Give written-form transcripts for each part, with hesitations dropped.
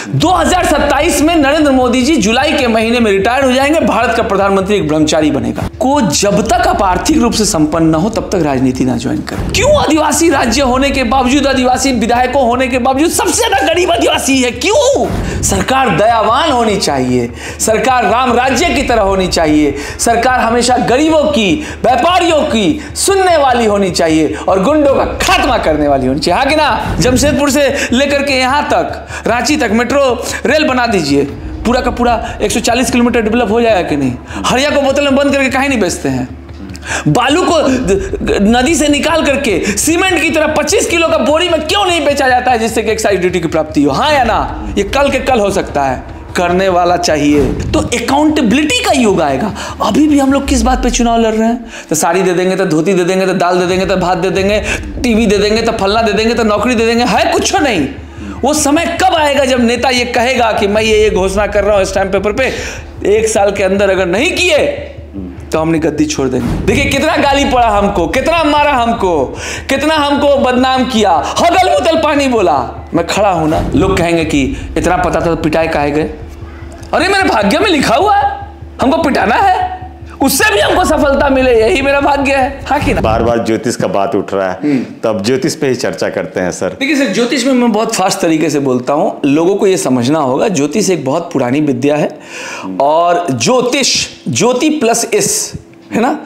2027 में नरेंद्र मोदी जी जुलाई के महीने में रिटायर हो जाएंगे, भारत का प्रधानमंत्री एक ब्रह्मचारी बनेगा। को जब तक आप आर्थिक रूप से संपन्न ना हो तब तक राजनीति ना ज्वाइन करें। क्यों? आदिवासी राज्य होने के बावजूद, आदिवासी विधायकों होने के बावजूद सबसे ज्यादा गरीब आदिवासी है। क्यों? सरकार दयावान होनी चाहिए, सरकार राम राज्य की तरह होनी चाहिए, सरकार हमेशा गरीबों की, व्यापारियों की सुनने वाली होनी चाहिए और गुंडों का खात्मा करने वाली होनी चाहिए। हाँ कि ना? जमशेदपुर से लेकर के यहां तक, रांची तक मेट्रो रेल बना दीजिए, पूरा का पूरा 140 किलोमीटर डेवलप हो जाएगा कि नहीं? हरिया को बोतल में बंद करके काहे नहीं बेचते हैं? बालू को नदी से निकाल करके सीमेंट की तरह 25 किलो का बोरी में क्यों नहीं बेचा जाता है, जिससे कि एक्साइज ड्यूटी की प्राप्ति हो? हाँ या ना? ये कल के कल हो सकता है, करने वाला चाहिए। तो अकाउंटेबिलिटी का युग आएगा। अभी भी हम लोग किस बात पे चुनाव लड़ रहे हैं? तो साड़ी दे देंगे, तो धोती दे देंगे, तो दाल दे देंगे, तो भात दे देंगे, टीवी दे देंगे, तो फलना दे देंगे, तो नौकरी दे देंगे। है कुछ नहीं। वो समय कब आएगा जब नेता ये कहेगा कि मैं ये घोषणा कर रहा हूं स्टैम्प पेपर पे, 1 साल के अंदर अगर नहीं किए तो हमने गद्दी छोड़ देंगे। देखिए कितना गाली पड़ा हमको, कितना मारा हमको, कितना हमको बदनाम किया, हगल मुतल पानी बोला। मैं खड़ा हूं ना, लोग कहेंगे कि इतना पता था तो पिटाए काहे गए? अरे मेरे भाग्य में लिखा हुआ है हमको पिटाना है, उससे भी हमको सफलता मिले, यही मेरा भाग्य है। हाँ कि ना? बार बार ज्योतिष का बात उठ रहा है, तो अब ज्योतिष पे ही चर्चा करते हैं सर। देखिए सर, ज्योतिष में मैं बहुत फास्ट तरीके से बोलता हूं, लोगों को यह समझना होगा ज्योतिष एक बहुत पुरानी विद्या है। और ज्योतिष, ज्योति प्लस इस है ना,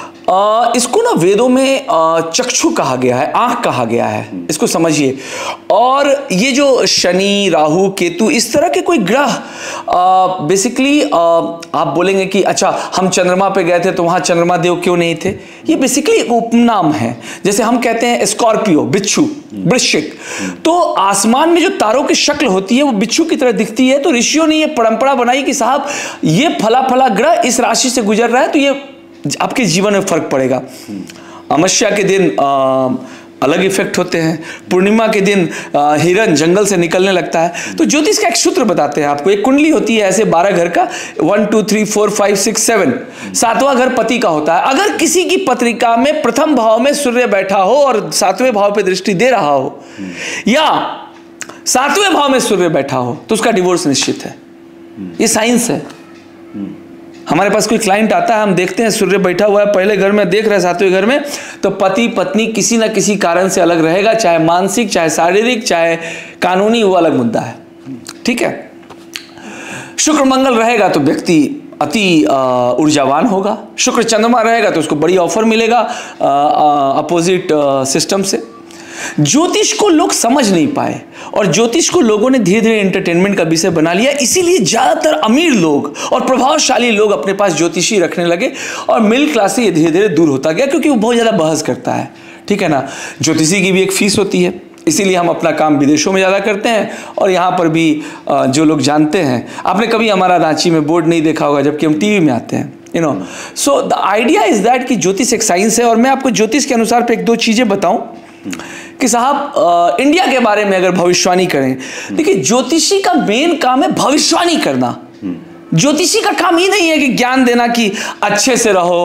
इसको ना वेदों में चक्षु कहा गया है, आंख कहा गया है, इसको समझिए। और ये जो शनि, राहु, केतु, इस तरह के कोई ग्रह बेसिकली आप बोलेंगे कि अच्छा हम चंद्रमा पे गए थे तो वहां चंद्रमा देव क्यों नहीं थे? ये बेसिकली एक उपनाम है। जैसे हम कहते हैं स्कॉर्पियो, बिच्छू, वृश्चिक, तो आसमान में जो तारों की शक्ल होती है वो बिच्छू की तरह दिखती है। तो ऋषियों ने ये परंपरा बनाई कि साहब ये फला फला ग्रह इस राशि से गुजर रहा है तो ये आपके जीवन में फर्क पड़ेगा। अमावस्या के दिन अलग इफेक्ट होते हैं, पूर्णिमा के दिन हिरन जंगल से निकलने लगता है। तो ज्योतिष का एक सूत्र बताते हैं आपको। एक कुंडली होती है ऐसे 12 घर का, 1 2 3 4 5 6 7, 7वां घर पति का होता है। अगर किसी की पत्रिका में प्रथम भाव में सूर्य बैठा हो और 7वें भाव पे दृष्टि दे रहा हो, या 7वें भाव में सूर्य बैठा हो, तो उसका डिवोर्स निश्चित है। ये साइंस है। हमारे पास कोई क्लाइंट आता है, हम देखते हैं सूर्य बैठा हुआ है पहले घर में, देख रहे हैं 7वें घर में, तो पति पत्नी किसी ना किसी कारण से अलग रहेगा, चाहे मानसिक, चाहे शारीरिक, चाहे कानूनी, वो अलग मुद्दा है। ठीक है? शुक्र मंगल रहेगा तो व्यक्ति अति ऊर्जावान होगा। शुक्र चंद्रमा रहेगा तो उसको बड़ी ऑफर मिलेगा अपोजिट सिस्टम से। ज्योतिष को लोग समझ नहीं पाए और ज्योतिष को लोगों ने धीरे धीरे एंटरटेनमेंट का विषय बना लिया। इसीलिए ज्यादातर अमीर लोग और प्रभावशाली लोग अपने पास ज्योतिषी रखने लगे और मिडिल क्लास से ये धीरे धीरे दूर होता गया, क्योंकि वो बहुत ज्यादा बहस करता है। ठीक है ना? ज्योतिषी की भी एक फीस होती है, इसीलिए हम अपना काम विदेशों में ज़्यादा करते हैं और यहाँ पर भी जो लोग जानते हैं। आपने कभी हमारा रांची में बोर्ड नहीं देखा होगा, जबकि हम टीवी में आते हैं, you know. So the idea is that कि ज्योतिष एक साइंस है। और मैं आपको ज्योतिष के अनुसार पे 1-2 चीज़ें बताऊं कि साहब इंडिया के बारे में अगर भविष्यवाणी करें, देखिए ज्योतिषी का मेन काम है भविष्यवाणी करना। ज्योतिषी का काम ही नहीं है कि ज्ञान देना कि अच्छे से रहो,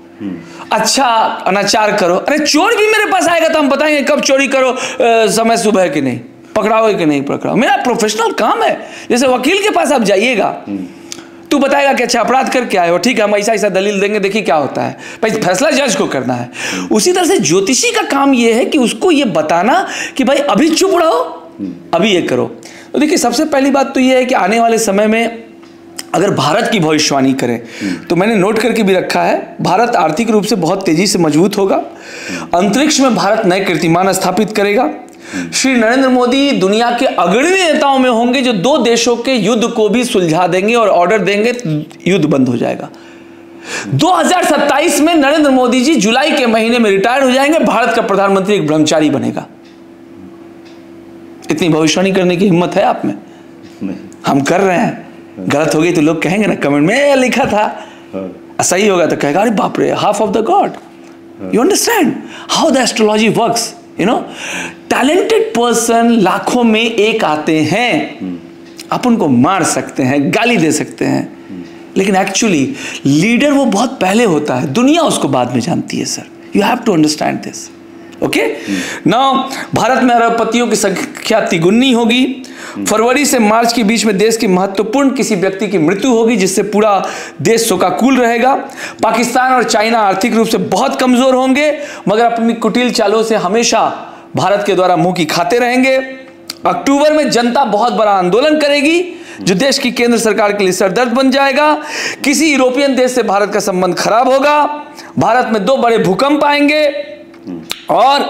अच्छा अनाचार करो। अरे चोर भी मेरे पास आएगा तो हम बताएंगे कब चोरी करो, समय सुबह कि नहीं, पकड़ाओ कि नहीं पकड़ाओ। मेरा प्रोफेशनल काम है। जैसे वकील के पास आप जाइएगा, तू बताएगा कि अच्छा अपराध करके आए हो, ठीक है हम ऐसा ऐसा दलील देंगे, देखिए क्या होता है, भाई फैसला जज को करना है। उसी तरह से ज्योतिषी का काम यह है कि उसको ये बताना कि भाई अभी चुप रहो, अभी ये करो। तो देखिए सबसे पहली बात तो ये है कि आने वाले समय में अगर भारत की भविष्यवाणी करें तो मैंने नोट करके भी रखा है, भारत आर्थिक रूप से बहुत तेजी से मजबूत होगा। अंतरिक्ष में भारत नए कीर्तिमान स्थापित करेगा। श्री नरेंद्र मोदी दुनिया के अग्रणी नेताओं में होंगे जो 2 देशों के युद्ध को भी सुलझा देंगे और ऑर्डर देंगे, युद्ध बंद हो जाएगा। 2027 में नरेंद्र मोदी जी जुलाई के महीने में रिटायर हो जाएंगे, भारत का प्रधानमंत्री एक ब्रह्मचारी बनेगा। इतनी भविष्यवाणी करने की हिम्मत है आप में? हम कर रहे हैं। गलत हो गई तो लोग कहेंगे ना कमेंट में, लिखा था। सही होगा तो कहेगा अरे बाप रे, half of the god. You understand how the astrology works, you know. Talented person लाखों में एक आते हैं, आप उनको मार सकते हैं, गाली दे सकते हैं, लेकिन एक्चुअली लीडर वो बहुत पहले होता है, दुनिया उसको बाद में जानती है sir. You have to understand this. Okay ना। भारत में अरबपतियों की संख्या तिगुनी होगी। फरवरी से मार्च के बीच में देश की महत्वपूर्ण किसी व्यक्ति की मृत्यु होगी, जिससे पूरा देश शोकाकुल रहेगा। पाकिस्तान और चाइना आर्थिक रूप से बहुत कमजोर होंगे, मगर अपनी कुटिल चालों से हमेशा भारत के द्वारा मुंह की खाते रहेंगे। अक्टूबर में जनता बहुत बड़ा आंदोलन करेगी, जो देश की केंद्र सरकार के लिए सरदर्द बन जाएगा। किसी यूरोपियन देश से भारत का संबंध खराब होगा। भारत में 2 बड़े भूकंप आएंगे और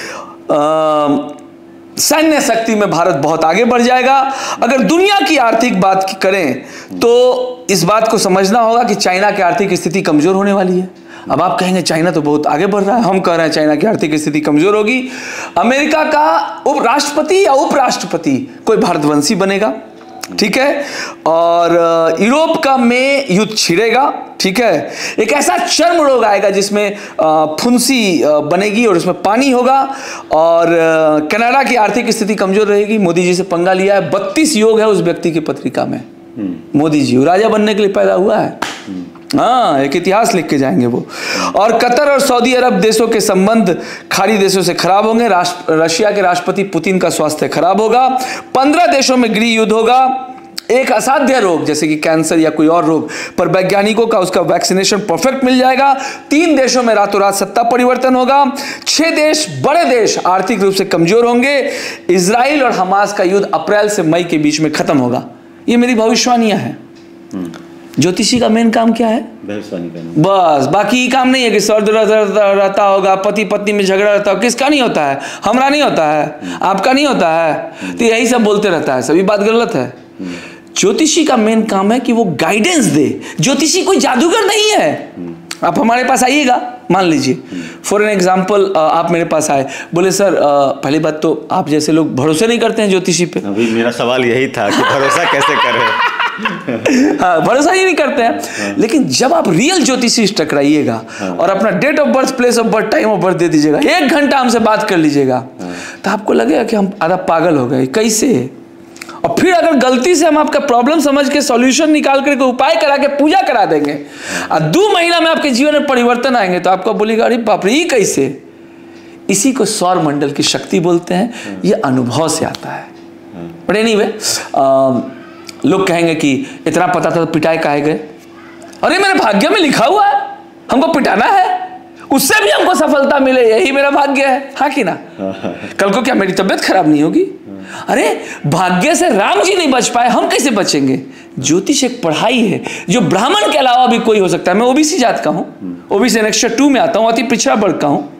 सैन्य शक्ति में भारत बहुत आगे बढ़ जाएगा। अगर दुनिया की आर्थिक बात करें तो इस बात को समझना होगा कि चाइना की आर्थिक स्थिति कमजोर होने वाली है। अब आप कहेंगे चाइना तो बहुत आगे बढ़ रहा है, हम कह रहे हैं चाइना की आर्थिक स्थिति कमजोर होगी। अमेरिका का उपराष्ट्रपति या उपराष्ट्रपति कोई भारतवंशी बनेगा, ठीक है। और यूरोप का में युद्ध छिड़ेगा, ठीक है। एक ऐसा चर्म रोग आएगा जिसमें फुंसी बनेगी और उसमें पानी होगा। और कनाडा की आर्थिक स्थिति कमजोर रहेगी। मोदी जी से पंगा लिया है, 32 योग है उस व्यक्ति की पत्रिका में। मोदी जी राजा बनने के लिए पैदा हुआ है, हाँ, एक इतिहास लिख के जाएंगे वो। और कतर और सऊदी अरब देशों के संबंध खाड़ी देशों से खराब होंगे। रशिया के राष्ट्रपति पुतिन का स्वास्थ्य खराब होगा। 15 देशों में गृह युद्ध होगा। एक असाध्य रोग जैसे कि कैंसर या कोई और रोग पर वैज्ञानिकों का उसका वैक्सीनेशन परफेक्ट मिल जाएगा। 3 देशों में रातों रात सत्ता परिवर्तन होगा। 6 देश, बड़े देश आर्थिक रूप से कमजोर होंगे। इजराइल और हमास का युद्ध अप्रैल से मई के बीच में खत्म होगा। ये मेरी भविष्यवाणियां हैं। ज्योतिषी का मेन काम क्या है? बस, बाकी काम नहीं है कि सर्द रहता होगा, पति पत्नी में झगड़ा रहता होगा। किसका नहीं होता है? हमारा नहीं होता है, आपका नहीं होता है, तो यही सब बोलते रहता है। सभी बात गलत है। ज्योतिषी का मेन काम है कि वो गाइडेंस दे। ज्योतिषी कोई जादूगर नहीं है। आप हमारे पास आइएगा, मान लीजिए फॉर एन एग्जाम्पल आप मेरे पास आए, बोले सर पहली बात तो आप जैसे लोग भरोसे नहीं करते हैं ज्योतिषी पे। अभी मेरा सवाल यही था कि भरोसा कैसे करें। हाँ, भरोसा ही नहीं करते हैं। लेकिन जब आप रियल ज्योतिषी टकराइएगा और अपना date of birth, place of birth, time of birth दे दीजिएगा, 1 घंटा हमसे बात कर लीजिएगा, तो आपको लगेगा कि हम आधा पागल हो गए, कैसे। और फिर अगर गलती से हम आपका प्रॉब्लम समझ के सॉल्यूशन निकाल करके उपाय करा के पूजा करा देंगे और 2 महीना में आपके जीवन में परिवर्तन आएंगे, तो आपको बोलेगा अरे बाप रे, ये कैसे। इसी को सौर मंडल की शक्ति बोलते हैं। ये अनुभव से आता है। बट एनीवे, लोग कहेंगे कि इतना पता था तो पिटाए काहे गए। अरे मेरे भाग्य में लिखा हुआ है हमको पिटाना है, उससे भी हमको सफलता मिले, यही मेरा भाग्य है, हाँ कि ना। कल को क्या मेरी तबीयत खराब नहीं होगी? अरे भाग्य से राम जी नहीं बच पाए, हम कैसे बचेंगे? ज्योतिष एक पढ़ाई है जो ब्राह्मण के अलावा भी कोई हो सकता है। मैं ओबीसी जात का हूं, ओबीसी एनेक्स्चर 2 में आता हूं, अति पिछड़ा वर्ग का हूं,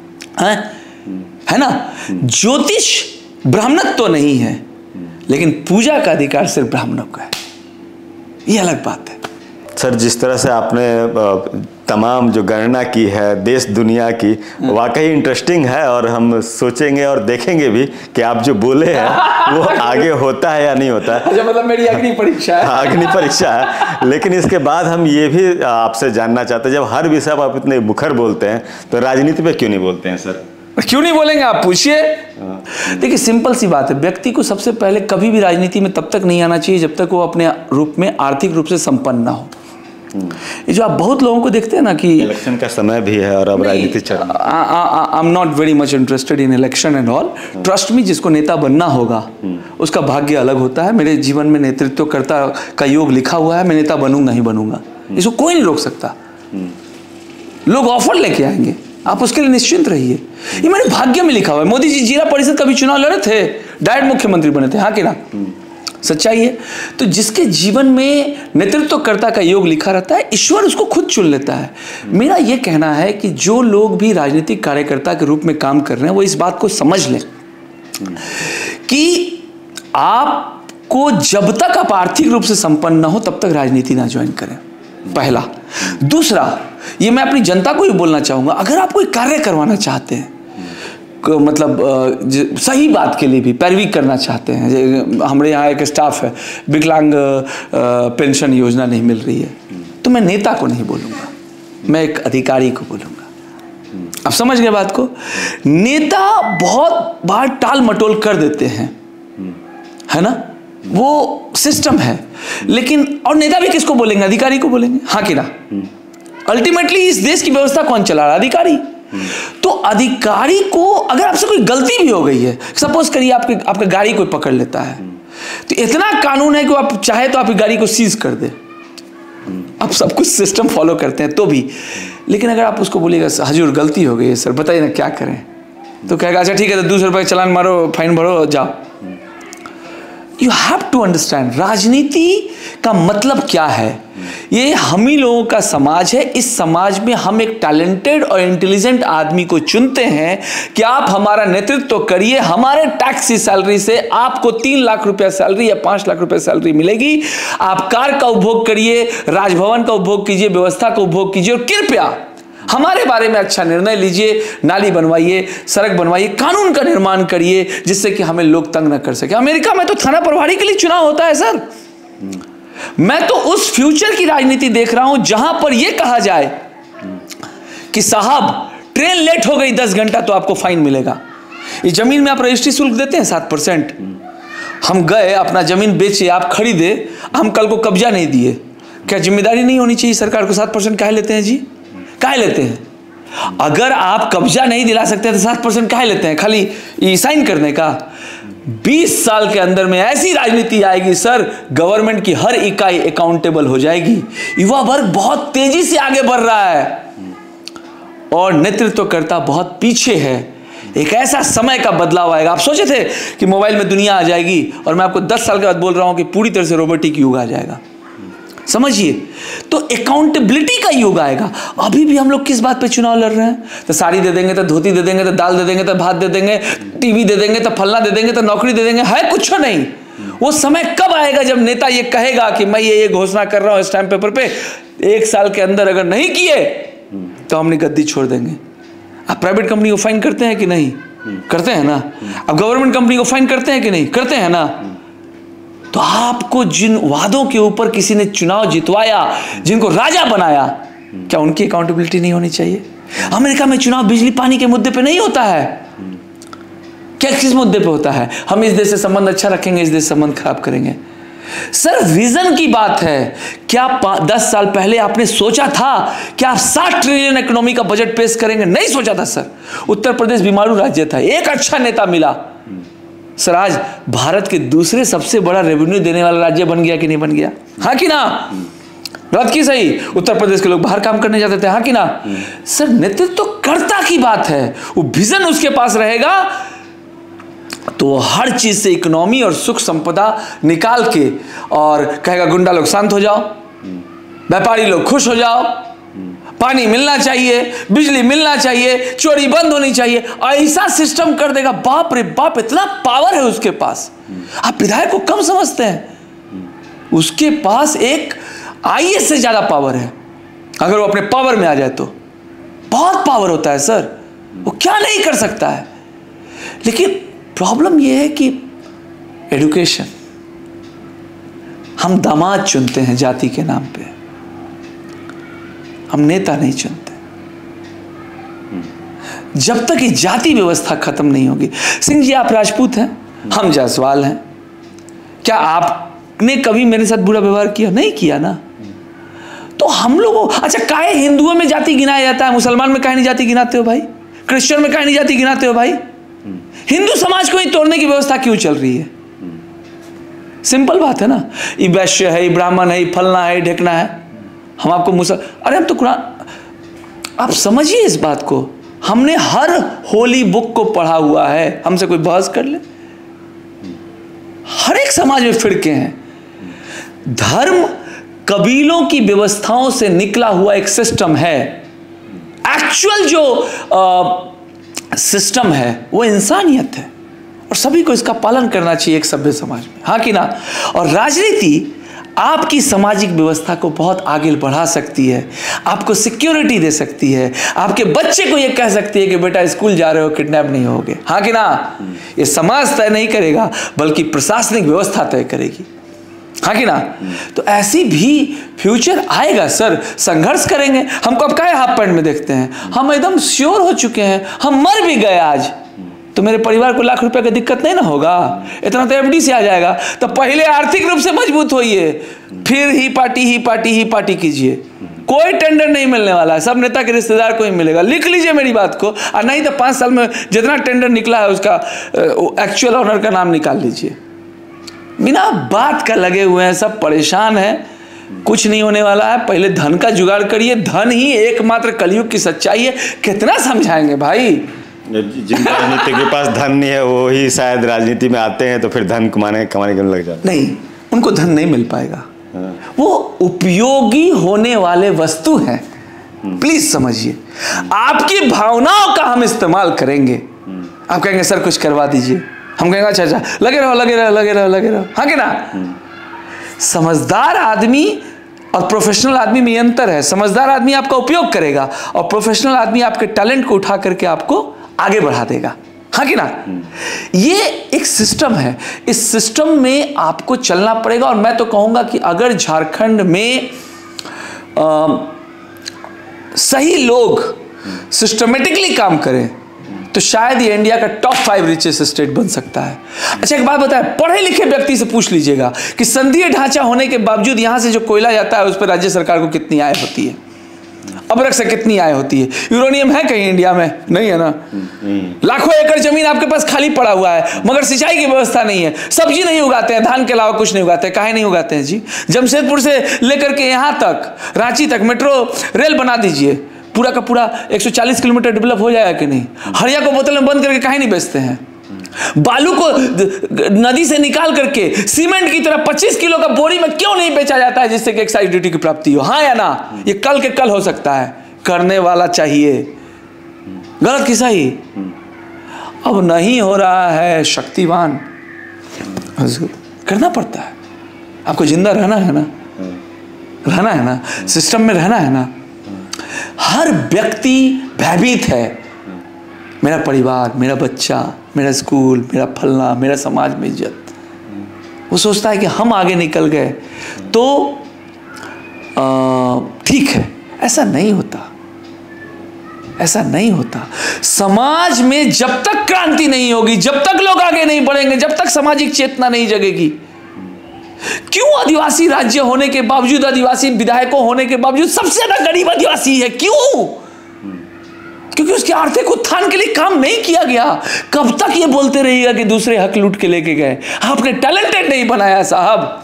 है ना। ज्योतिष ब्राह्मणत्व तो नहीं है, लेकिन पूजा का अधिकार सिर्फ ब्राह्मणों का है। ये अलग बात है। सर, जिस तरह से आपने तमाम जो गणना की है देश दुनिया की, वाकई इंटरेस्टिंग है। और हम सोचेंगे और देखेंगे भी कि आप जो बोले हैं वो आगे होता है या नहीं होता है। अच्छा, मतलब मेरी अग्नि परीक्षा है। अग्नि परीक्षा है। लेकिन इसके बाद हम ये भी आपसे जानना चाहते हैं, जब हर विषय पर आप इतने मुखर बोलते हैं तो राजनीति पे क्यों नहीं बोलते हैं सर? क्यों नहीं बोलेंगे, आप पूछिए। देखिए, सिंपल सी बात है, व्यक्ति को सबसे पहले कभी भी राजनीति में तब तक नहीं आना चाहिए जब तक वो अपने रूप में आर्थिक रूप से संपन्न ना हो। ये जो आप बहुत लोगों को देखते हैं ना कि इलेक्शन का समय भी है और अब राजनीति चल रही है। I am not very much interested in election and all. Trust me, जिसको नेता बनना होगा उसका भाग्य अलग होता है। मेरे जीवन में नेतृत्वकर्ता का योग लिखा हुआ है, मैं नेता बनूंगा ही बनूंगा, इसको कोई नहीं रोक सकता। लोग ऑफर लेके आएंगे, आप उसके लिए निश्चिंत रहिए। ये मेरे भाग्य में लिखा हुआ है। मोदी जी जिला परिषद का भी चुनाव लड़े थे, डायरेक्ट मुख्यमंत्री बने थे, हाँ कि ना। सच्चाई है। तो जिसके जीवन में नेतृत्वकर्ता का योग लिखा रहता है, ईश्वर उसको खुद चुन लेता है। मेरा यह कहना है कि जो लोग भी राजनीतिक कार्यकर्ता के रूप में काम कर रहे हैं वो इस बात को समझ लें कि आपको जब तक आप आर्थिक रूप से संपन्न ना हो तब तक राजनीति ना ज्वाइन करें, पहला। दूसरा, ये मैं अपनी जनता को भी बोलना चाहूंगा, अगर आप कोई कार्य करवाना चाहते हैं, मतलब सही बात के लिए भी पैरवी करना चाहते हैं, हमारे यहाँ एक स्टाफ है, विकलांग पेंशन योजना नहीं मिल रही है, तो मैं नेता को नहीं बोलूँगा, मैं एक अधिकारी को बोलूँगा। आप समझ गए बात को। नेता बहुत बार टाल मटोल कर देते हैं, है ना, वो सिस्टम है। लेकिन और नेता भी किसको बोलेंगे? अधिकारी को बोलेंगे, हाँ कि ना। अल्टीमेटली इस देश की व्यवस्था कौन चला रहा है? अधिकारी। तो अधिकारी को अगर आपसे कोई गलती भी हो गई है, सपोज करिए आपका गाड़ी कोई पकड़ लेता है, तो इतना कानून है कि आप चाहे तो आपकी गाड़ी को सीज कर दे, आप सब कुछ सिस्टम फॉलो करते हैं तो भी, लेकिन अगर आप उसको बोलिएगा हजूर गलती हो गई है सर, बताइए ना क्या करें, तो कहेगा अच्छा ठीक है तो 200 रुपये चलान मारो, फाइन भरो, जाओ। यू हैव टू अंडरस्टैंड राजनीति का मतलब क्या है। ये हम ही लोगों का समाज है, इस समाज में हम एक टैलेंटेड और इंटेलिजेंट आदमी को चुनते हैं कि आप हमारा नेतृत्व करिए, हमारे टैक्स की सैलरी से आपको 3 लाख रुपया सैलरी या 5 लाख रुपया सैलरी मिलेगी, आप कार का उपभोग करिए, राजभवन का उपभोग कीजिए, व्यवस्था का उपभोग कीजिए, और कृपया हमारे बारे में अच्छा निर्णय लीजिए, नाली बनवाइए, सड़क बनवाइए, कानून का निर्माण करिए जिससे कि हमें लोग तंग न कर सके। अमेरिका में तो थाना प्रभारी के लिए चुनाव होता है सर। मैं तो उस फ्यूचर की राजनीति देख रहा हूं जहां पर यह कहा जाए कि साहब ट्रेन लेट हो गई 10 घंटा तो आपको फाइन मिलेगा। इस जमीन में आप रजिस्ट्री शुल्क देते हैं 7%, हम गए अपना जमीन बेचे, आप खरीदे, हम कल को कब्जा नहीं दिए, क्या जिम्मेदारी नहीं होनी चाहिए सरकार को? 7% काहे लेते हैं जी, काहे लेते हैं? अगर आप कब्जा नहीं दिला सकते तो 7% काहे लेते हैं? खाली ये साइन करने का? 20 साल के अंदर में ऐसी राजनीति आएगी सर, गवर्नमेंट की हर इकाई अकाउंटेबल हो जाएगी। युवा वर्ग बहुत तेजी से आगे बढ़ रहा है और नेतृत्वकर्ता बहुत पीछे है। एक ऐसा समय का बदलाव आएगा। आप सोचे थे कि मोबाइल में दुनिया आ जाएगी, और मैं आपको 10 साल के बाद बोल रहा हूं कि पूरी तरह से रोबोटिक युग आ जाएगा। समझिए, तो अकाउंटेबिलिटी का युग आएगा। अभी भी हम लोग किस बात पे चुनाव लड़ रहे हैं? तो साड़ी दे देंगे, तो धोती दे देंगे, तो दाल दे देंगे, तो भात दे देंगे, टीवी दे देंगे, तो फलना दे देंगे, तो नौकरी दे देंगे, है कुछ नहीं। वो समय कब आएगा जब नेता ये कहेगा कि मैं ये घोषणा कर रहा हूं स्टैम्प पेपर पे, 1 साल के अंदर अगर नहीं किए तो हमने गद्दी छोड़ देंगे। आप प्राइवेट कंपनी को फाइन करते हैं कि नहीं? करते हैं ना। अब गवर्नमेंट कंपनी को फाइन करते हैं कि नहीं? करते हैं ना। तो आपको जिन वादों के ऊपर किसी ने चुनाव जितवाया, जिनको राजा बनाया, क्या उनकी अकाउंटेबिलिटी नहीं होनी चाहिए? अमेरिका में चुनाव बिजली पानी के मुद्दे पे नहीं होता है, क्या किस मुद्दे पे होता है? हम इस देश से संबंध अच्छा रखेंगे, इस देश से संबंध खराब करेंगे। सर विजन की बात है। क्या 10 साल पहले आपने सोचा था कि आप 60 ट्रिलियन इकोनॉमी का बजट पेश करेंगे? नहीं सोचा था सर। उत्तर प्रदेश बीमारू राज्य था, एक अच्छा नेता मिला, सर आज भारत के दूसरे सबसे बड़ा रेवेन्यू देने वाला राज्य बन गया कि नहीं बन गया? हाँ कि ना? गलत की सही? उत्तर प्रदेश के लोग बाहर काम करने जाते थे, हाँ कि ना? सर नेतृत्व कर्ता की बात है, वो विजन उसके पास रहेगा तो वो हर चीज से इकोनॉमी और सुख संपदा निकाल के और कहेगा गुंडा लोग शांत हो जाओ, व्यापारी लोग खुश हो जाओ, पानी मिलना चाहिए, बिजली मिलना चाहिए, चोरी बंद होनी चाहिए, ऐसा सिस्टम कर देगा। बाप रे बाप, इतना पावर है उसके पास। आप विधायक को कम समझते हैं, उसके पास एक आईएएस से ज्यादा पावर है। अगर वो अपने पावर में आ जाए तो बहुत पावर होता है सर, वो क्या नहीं कर सकता है। लेकिन प्रॉब्लम यह है कि एजुकेशन, हम दामाद चुनते हैं जाति के नाम पे, हम नेता नहीं चुनते। जब तक ये जाति व्यवस्था खत्म नहीं होगी। सिंह जी आप राजपूत हैं, हम जायसवाल हैं, क्या आपने कभी मेरे साथ बुरा व्यवहार किया? नहीं किया ना। तो हम लोगों, अच्छा काहे हिंदुओं में जाति गिनाया जाता है, मुसलमान में काहे नहीं जाति गिनाते हो भाई? क्रिश्चियन में काहे नहीं जाति गिनाते हो भाई? हिंदू समाज को ही तोड़ने की व्यवस्था क्यों चल रही है? सिंपल बात है ना, ये वैश्य है, ये ब्राह्मण है, ये फलना है, ढेकना है, हम आपको अरे हम तो कुरान, आप समझिए इस बात को। हमने हर होली बुक को पढ़ा हुआ है, हमसे कोई बहस कर ले? हर एक समाज में फिरके हैं। धर्म कबीलों की व्यवस्थाओं से निकला हुआ एक सिस्टम है। एक्चुअल जो सिस्टम है वो इंसानियत है और सभी को इसका पालन करना चाहिए एक सभ्य समाज में, हाँ कि ना? और राजनीति आपकी सामाजिक व्यवस्था को बहुत आगे बढ़ा सकती है, आपको सिक्योरिटी दे सकती है, आपके बच्चे को यह कह सकती है कि बेटा स्कूल जा रहे हो, किडनैप नहीं होगे, हाँ कि ना? ये समाज तय नहीं करेगा बल्कि प्रशासनिक व्यवस्था तय करेगी, हाँ कि ना? तो ऐसी भी फ्यूचर आएगा सर। संघर्ष करेंगे। हमको अब क्या हाफ पैंट में देखते हैं? हम एकदम श्योर हो चुके हैं, हम मर भी गए आज तो मेरे परिवार को लाख रुपए का दिक्कत नहीं ना होगा, इतना तो एफडी से आ जाएगा। तो पहले आर्थिक रूप से मजबूत होइए, फिर ही पार्टी कीजिए। कोई टेंडर नहीं मिलने वाला है, सब नेता के रिश्तेदार को ही मिलेगा। लिख लीजिए मेरी बात को, और नहीं तो 5 साल में जितना टेंडर निकला है उसका एक्चुअल ऑनर का नाम निकाल लीजिए। बिना बात का लगे हुए हैं, सब परेशान हैं, कुछ नहीं होने वाला है। पहले धन का जुगाड़ करिए, धन ही एकमात्र कलयुग की सच्चाई है। कितना समझाएंगे भाई? जिन राजनीतिक के पास धन नहीं है वो ही शायद राजनीति में आते हैं, तो फिर धन कमाने के लग जाते हैं। नहीं, उनको धन नहीं मिल पाएगा। वो उपयोगी होने वाले वस्तु हैं, प्लीज समझिए। आपकी भावनाओं का हम इस्तेमाल करेंगे। आप कहेंगे सर कुछ करवा दीजिए, हम कहेंगे अच्छा अच्छा लगे रहो लगे रहो लगे रहो लगे रहो, हाँ कि ना? समझदार आदमी और प्रोफेशनल आदमी में अंतर है। समझदार आदमी आपका उपयोग करेगा और प्रोफेशनल आदमी आपके टैलेंट को उठा करके आपको आगे बढ़ा देगा, हाँ कि ना? ये एक सिस्टम है, इस सिस्टम में आपको चलना पड़ेगा। और मैं तो कहूंगा कि अगर झारखंड में सही लोग सिस्टमेटिकली काम करें तो शायद ये इंडिया का टॉप 5 रिचेस्ट स्टेट बन सकता है। अच्छा एक बात बताएं, पढ़े लिखे व्यक्ति से पूछ लीजिएगा कि संघीय ढांचा होने के बावजूद यहां से जो कोयला जाता है उस पर राज्य सरकार को कितनी आय होती है, अबरक से कितनी आय होती है? यूरेनियम है कहीं इंडिया में? नहीं है ना। लाखों एकड़ जमीन आपके पास खाली पड़ा हुआ है, मगर सिंचाई की व्यवस्था नहीं है, सब्जी नहीं उगाते हैं, धान के अलावा कुछ नहीं उगाते हैं। काहे नहीं उगाते हैं जी? जमशेदपुर से लेकर के यहां तक, रांची तक मेट्रो रेल बना दीजिए, पूरा का पूरा 140 किलोमीटर डेवलप हो जाएगा कि नहीं? हरिया को बोतल में बंद करके काहे नहीं बेचते हैं? बालू को नदी से निकाल करके सीमेंट की तरह 25 किलो का बोरी में क्यों नहीं बेचा जाता है जिससे कि एक्साइज ड्यूटी की प्राप्ति हो? हाँ या ना? ये कल के कल हो सकता है, करने वाला चाहिए, गलत की सही। अब नहीं हो रहा है, शक्तिवान करना पड़ता है। आपको जिंदा रहना है ना, रहना है ना, सिस्टम में रहना है ना। हर व्यक्ति भयभीत है, मेरा परिवार, मेरा बच्चा, मेरा स्कूल, मेरा फलना, मेरा समाज में इज्जत। वो सोचता है कि हम आगे निकल गए तो ठीक है। ऐसा नहीं होता, ऐसा नहीं होता। समाज में जब तक क्रांति नहीं होगी, जब तक लोग आगे नहीं बढ़ेंगे, जब तक सामाजिक चेतना नहीं जगेगी। क्यों आदिवासी राज्य होने के बावजूद, आदिवासी विधायकों होने के बावजूद सबसे ज्यादा गरीब आदिवासी है? क्यों? क्योंकि उसके आर्थिक उत्थान के लिए काम नहीं किया गया। कब तक ये बोलते रहिएगा कि दूसरे हक लूट के लेके गए? आपने टैलेंटेड नहीं बनाया साहब।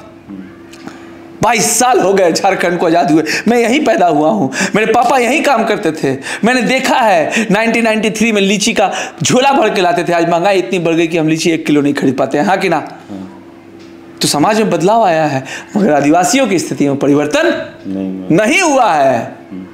22 साल हो गए झारखंड को आजाद हुए, मैं यहीं पैदा हुआ हूं, मेरे पापा यहीं काम करते थे। मैंने देखा है 1993 में लीची का झोला भर के लाते थे, आज महंगाई इतनी बढ़ गई कि हम लीची 1 किलो नहीं खरीद पाते हैं, हाँ कि ना? तो समाज में बदलाव आया है, मगर आदिवासियों की स्थिति में परिवर्तन नहीं हुआ है।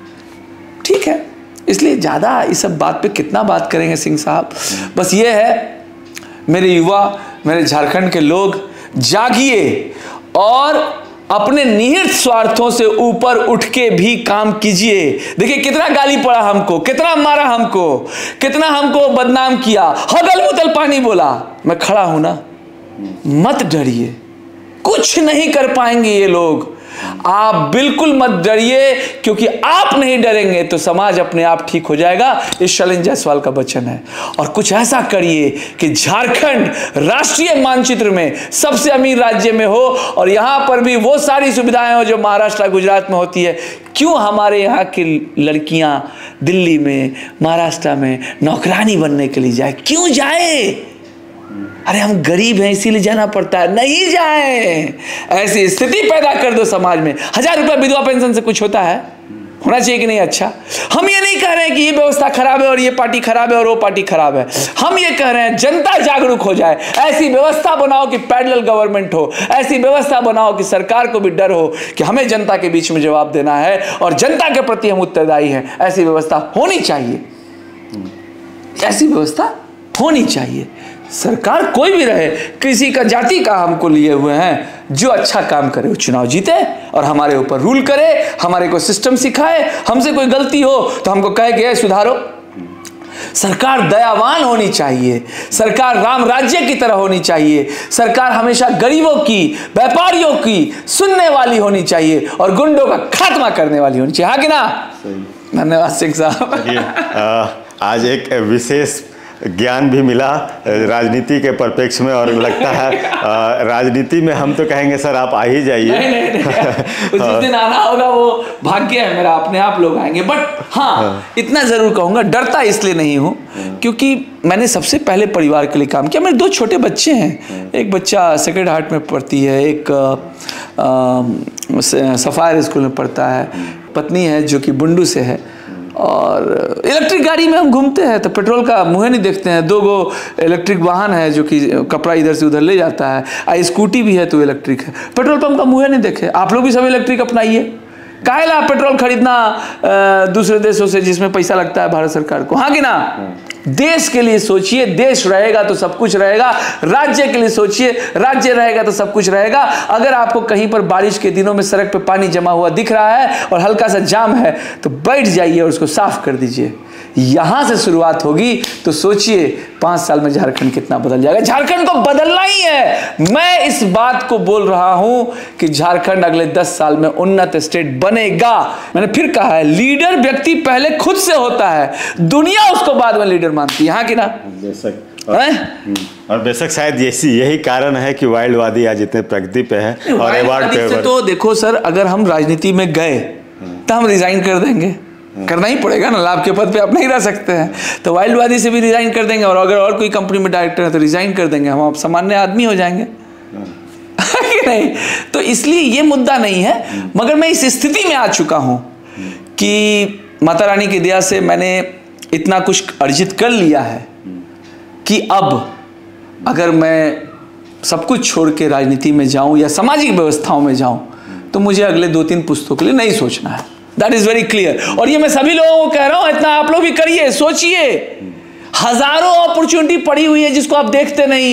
ठीक है, इसलिए ज्यादा इस सब बात पे कितना बात करेंगे सिंह साहब। बस ये है मेरे युवा, मेरे झारखंड के लोग, जागिए और अपने निहित स्वार्थों से ऊपर उठ के भी काम कीजिए। देखिए कितना गाली पड़ा हमको, कितना मारा हमको, कितना हमको बदनाम किया, हगल मुतल पानी बोला। मैं खड़ा हूं ना, मत डरिए, कुछ नहीं कर पाएंगे ये लोग। आप बिल्कुल मत डरिए, क्योंकि आप नहीं डरेंगे तो समाज अपने आप ठीक हो जाएगा। इस शैलेंद्र जायसवाल का वचन है। और कुछ ऐसा करिए कि झारखंड राष्ट्रीय मानचित्र में सबसे अमीर राज्य में हो और यहां पर भी वो सारी सुविधाएं हो जो महाराष्ट्र गुजरात में होती है। क्यों हमारे यहाँ की लड़कियां दिल्ली में, महाराष्ट्र में नौकरानी बनने के लिए जाए? क्यों जाए? अरे हम गरीब हैं इसीलिए जाना पड़ता है? नहीं जाए। ऐसी स्थिति पैदा कर दो समाज में। 1000 रुपया विधवा पेंशन से कुछ होता है? होना चाहिए कि नहीं? अच्छा, हम ये नहीं कह रहे हैं कि ये व्यवस्था खराब है और ये पार्टी खराब है और वो पार्टी खराब है। हम ये कह रहे हैं जनता जागरूक हो जाए, ऐसी व्यवस्था बनाओ कि पैरेलल गवर्नमेंट हो, ऐसी व्यवस्था बनाओ कि सरकार को भी डर हो कि हमें जनता के बीच में जवाब देना है और जनता के प्रति हम उत्तरदायी हैं। ऐसी व्यवस्था होनी चाहिए, ऐसी व्यवस्था होनी चाहिए। सरकार कोई भी रहे, किसी का जाति का हमको लिए हुए हैं, जो अच्छा काम करे वो चुनाव जीते और हमारे ऊपर रूल करे, हमारे को सिस्टम सिखाए। हमसे कोई गलती हो तो हमको कहे कि सुधारो। सरकार दयावान होनी चाहिए, सरकार राम राज्य की तरह होनी चाहिए, सरकार हमेशा गरीबों की, व्यापारियों की सुनने वाली होनी चाहिए और गुंडों का खात्मा करने वाली होनी चाहिए। हाँ कि ना? धन्यवाद सिंह साहब। आज एक विशेष ज्ञान भी मिला राजनीति के परिप्रेक्ष्य में, और लगता है राजनीति में हम तो कहेंगे सर आप आ ही जाइए। नहीं। जिस दिन आना होगा वो भाग्य है मेरा, अपने आप लोग आएंगे। बट हाँ, इतना जरूर कहूँगा, डरता इसलिए नहीं हूँ क्योंकि मैंने सबसे पहले परिवार के लिए काम किया। मेरे 2 छोटे बच्चे हैं, एक बच्चा सेक्रेड हार्ट में पढ़ती है, एक सफायर स्कूल में पढ़ता है, पत्नी है जो कि बुंडू से है, और इलेक्ट्रिक गाड़ी में हम घूमते हैं तो पेट्रोल का मुँह नहीं देखते हैं। 2 गो इलेक्ट्रिक वाहन है जो कि कपड़ा इधर से उधर ले जाता है, स्कूटी भी है तो इलेक्ट्रिक है, पेट्रोल पंप का मुँह नहीं देखे। आप लोग भी सब इलेक्ट्रिक अपनाइए, काहेला पेट्रोल खरीदना दूसरे देशों से जिसमें पैसा लगता है भारत सरकार को, हाँ कि ना। देश के लिए सोचिए, देश रहेगा तो सब कुछ रहेगा। राज्य के लिए सोचिए, राज्य रहेगा तो सब कुछ रहेगा। अगर आपको कहीं पर बारिश के दिनों में सड़क पे पानी जमा हुआ दिख रहा है और हल्का सा जाम है तो बैठ जाइए और उसको साफ कर दीजिए। यहां से शुरुआत होगी तो सोचिए 5 साल में झारखंड कितना बदल जाएगा। झारखंड को बदलना ही है। मैं इस बात को बोल रहा हूं कि झारखंड अगले 10 साल में उन्नत स्टेट बनेगा। मैंने फिर कहा है, लीडर व्यक्ति पहले खुद से होता है, दुनिया उसको बाद में लीडर मानती है, हाँ कि ना। और बेशक शायद यही कारण है कि वाइल्डवादी आज इतने प्रगति पे है और अवार्ड पे। तो देखो सर, अगर हम राजनीति में गए तो हम रिजाइन कर देंगे, करना ही पड़ेगा ना, लाभ के पद पे आप नहीं रह सकते हैं। तो वाइल्डवादी से भी रिजाइन कर देंगे, और अगर और कोई कंपनी में डायरेक्टर है तो रिजाइन कर देंगे, हम आप सामान्य आदमी हो जाएंगे। नहीं, तो इसलिए ये मुद्दा नहीं है। मगर मैं इस स्थिति में आ चुका हूं कि माता रानी की दया से मैंने इतना कुछ अर्जित कर लिया है कि अब अगर मैं सब कुछ छोड़ के राजनीति में जाऊं या सामाजिक व्यवस्थाओं में जाऊं तो मुझे अगले 2-3 पुस्तकों के लिए नहीं सोचना है। That is very clear. और ये मैं सभी लोगों को कह रहा हूं, इतना आप लोग भी करिए, सोचिए। हजारों अपॉर्चुनिटी पड़ी हुई है जिसको आप देखते नहीं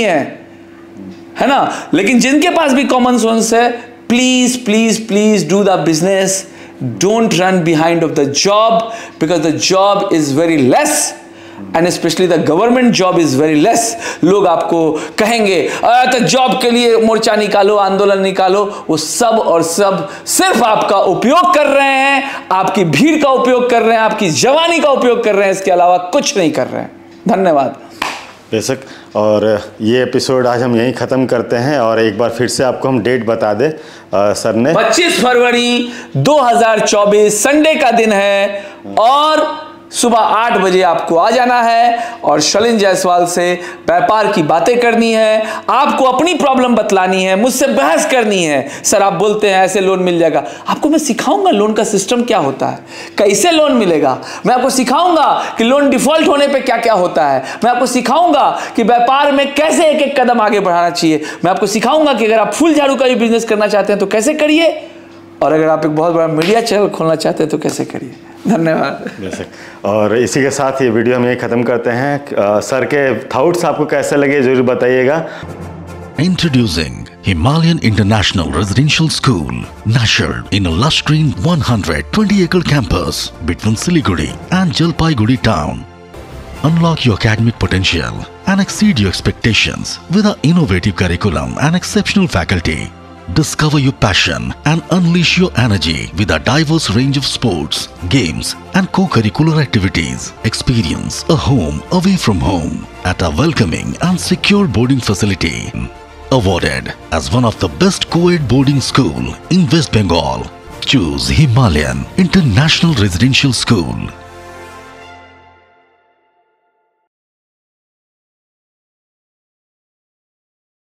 है ना। लेकिन जिनके पास भी कॉमन सेंस है, please please please do the business, don't run behind of the job, because the job is very less and specially the government job is very less. लोग आपको कहेंगे तो जॉब के लिए मोर्चा निकालो, आंदोलन निकालो, वो सब और सब सिर्फ आपका उपयोग कर रहे हैं, आपकी भीड़ का उपयोग कर रहे हैं, आपकी जवानी का उपयोग कर रहे हैं, इसके अलावा कुछ नहीं कर रहे हैं। धन्यवाद। बेशक, और ये एपिसोड आज हम यहीं ख़त्म करते हैं, और एक बार फिर से आपको हम डेट बता दें। सर ने 25 फरवरी 2024 संडे का दिन है, और सुबह 8 बजे आपको आ जाना है और शलिन जायसवाल से व्यापार की बातें करनी है। आपको अपनी प्रॉब्लम बतलानी है, मुझसे बहस करनी है। सर आप बोलते हैं ऐसे लोन मिल जाएगा, आपको मैं सिखाऊंगा लोन का सिस्टम क्या होता है, कैसे लोन मिलेगा। मैं आपको सिखाऊंगा कि लोन डिफॉल्ट होने पे क्या क्या होता है। मैं आपको सिखाऊंगा कि व्यापार में कैसे एक एक कदम आगे बढ़ाना चाहिए। मैं आपको सिखाऊंगा कि अगर आप फूल झाड़ू का भी बिजनेस करना चाहते हैं तो कैसे करिए, और अगर आप एक बहुत बड़ा मीडिया चैनल खोलना चाहते हैं तो कैसे करिए। धन्यवाद। और इसी के साथ ये वीडियो हम यही खत्म करते हैं। सर के थॉट्स आपको कैसे लगे जरूर बताइएगा। Introducing Himalayan International Residential School, nurtured in a lush green 120-acre campus between Siliguri and Jalpaiguri town. Unlock your academic potential and exceed your expectations with our innovative curriculum and exceptional faculty. Discover your passion and unleash your energy with a diverse range of sports, games and co-curricular activities. Experience a home away from home at a welcoming and secure boarding facility. Awarded as one of the best co-ed boarding school in West Bengal. Choose Himalayan International Residential School.